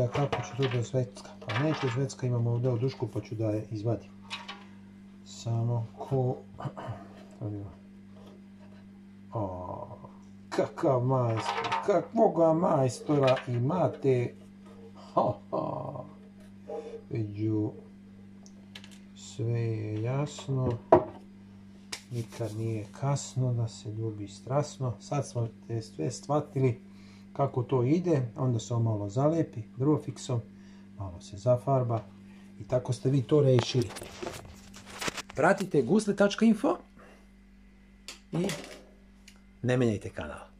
izgleda kako će to da zvecka. Pa neće zvecka, imamo ovdje odušku pa ću da je izvadim. Samo ko... Kakav majstor, kakvoga majstora imate. Viđu, sve je jasno. Nikad nije kasno da se ljubi strasno. Sad smo te sve shvatili kako to ide. Onda se malo zalepi Durofixom, malo se zafarba i tako ste vi to rešili. Pratite gusle.info i ne menjajte kanal.